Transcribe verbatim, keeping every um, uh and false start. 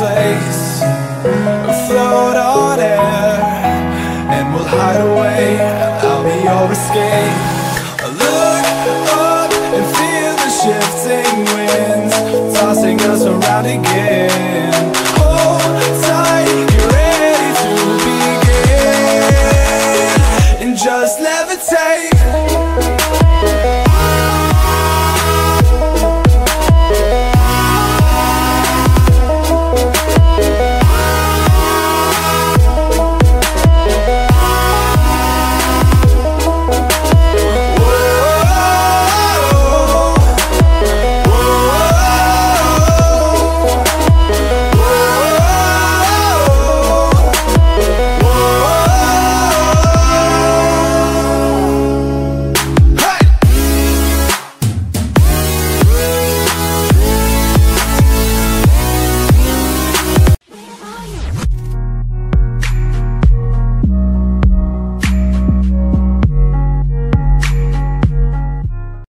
place, float on air, and we'll hide away. I'll be your escape. Look up and feel the shifting winds tossing us around again.